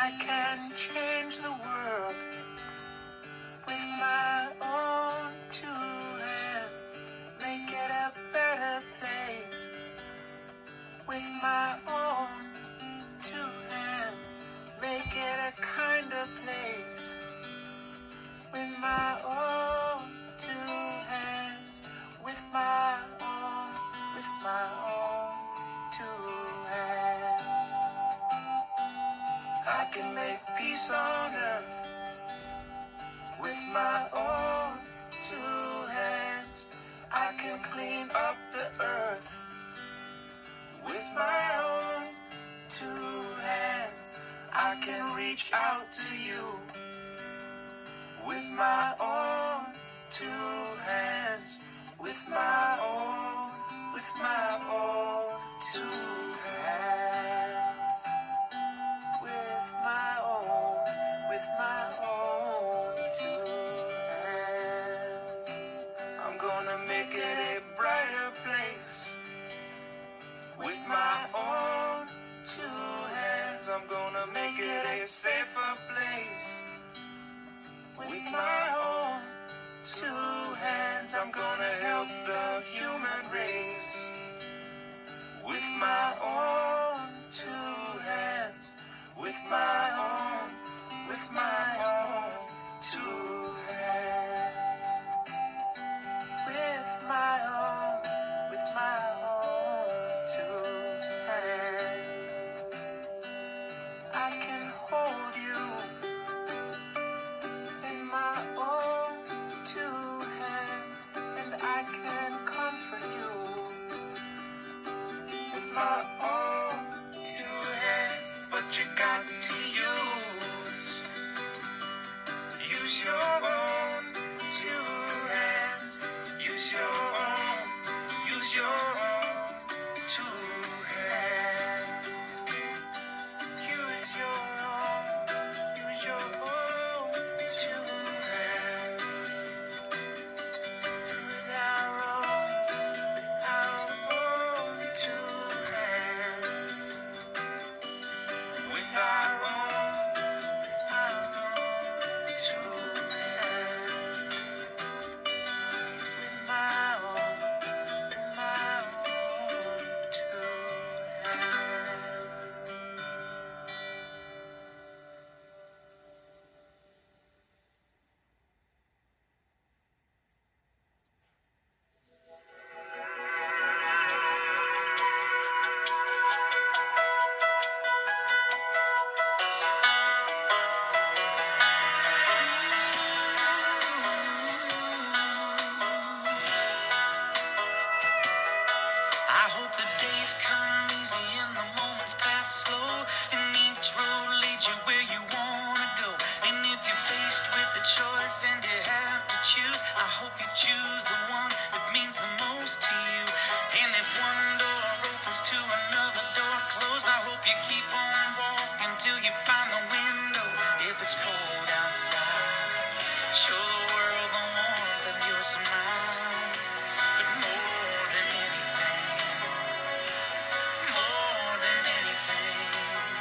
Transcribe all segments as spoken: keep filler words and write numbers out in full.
I can change the world with my own two hands, make it a better place. With my own two hands, make it a kinder place. With my own two hands, with my own, with my own two hands, I can make peace on earth. With my own two hands, I can clean up the earth. With my own two hands, I can reach out to you. With my own two hands, with my own, with my own two hands. With my own, with my own two hands, I'm gonna make it a brighter place. With my own two hands, I'm gonna make it a safer place. With my own two hands, I'm gonna help the human race. With my own two hands, with my own, with my own two hands. With my own, with my own two hands, I can hold you. In my own two hands, and I can comfort you. With my own two hands, but you got to use, use your own two hands, use your own, use your own two hands, use your own, use your own two hands. With our own, our own two hands. With our own, our own two hands. With my own, with my own two hands. I hope the days come easy and the moments pass slow, and each road leads you where you wanna go. And if you're faced with a choice and you have to choose, I hope you choose the one that means the most to you. And if one door opens to another door closed, I hope you keep on walking till you find the window. If it's cold outside, show the world the warmth of your smile. But more than anything, more than anything,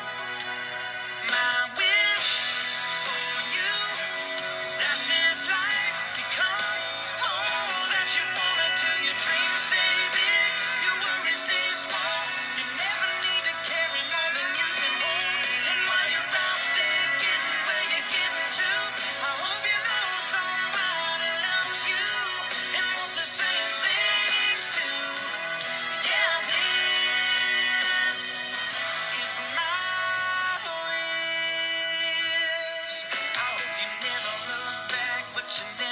my wish for you is that this life becomes all that you wanna do. Your dreams stay big, your worries stay small. You never need to carry more than you can hold. And while you're out there getting where you're getting to, I hope you know somebody loves you and wants the same things too. Yeah, this is my wish. I hope you never look back, but you never